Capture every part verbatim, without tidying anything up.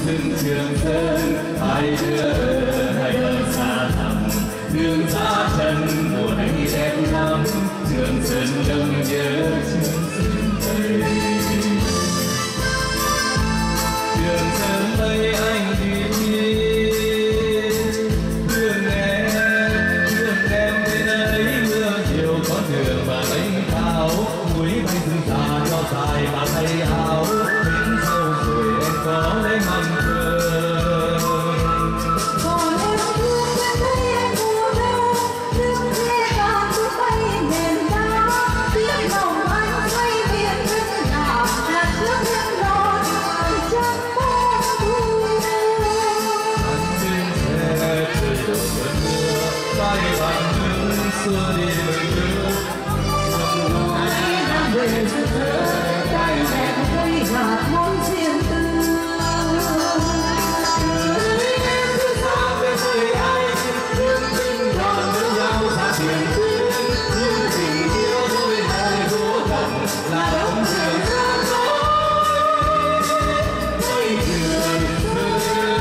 rừng Trường Sơn, hai đứa hai lần xa thẳm đường xa chân mùa này đẹp lắm. Trường Sơn đông nhớ Trường Sơn Tây, Trường Sơn Tây anh đi thương em, thương em đến ấy mưa chiều có đường và bánh thảo núi bay rừng già cho dài và thay áo đến sau rồi em có lấy mâm cơm. Còn em thương em thấy em mùa đâu nước nghe càng cứ bay nền đá tiếng lòng anh quay biển rừng già là trước những lo đường chân phố thu. Anh bên xe trời đổ cơn mưa vai bạn hướng xưa đi lời nhớ. Ai đang về rực rỡ tay đẹp cây gạt món riêng tư. Gửi em từ xa về với anh, những tình đoàn với nhau xa tiền tuyến, những tình yêu đôi lời vô tận là đông Trường Sơn thôi, với Trường Sơn.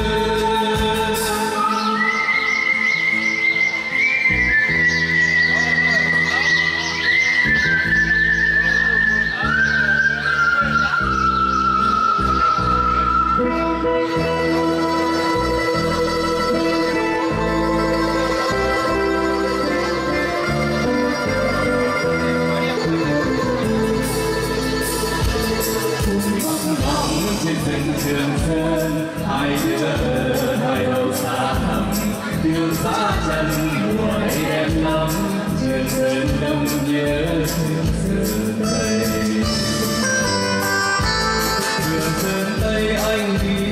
Trên rừng Trường Sơn, hai đứa hai đầu xa thẳm đường xa chân mùa này đẹp lắm. Trường Sơn đông nhớ Trường Sơn Tây, Trường Sơn Tây anh đi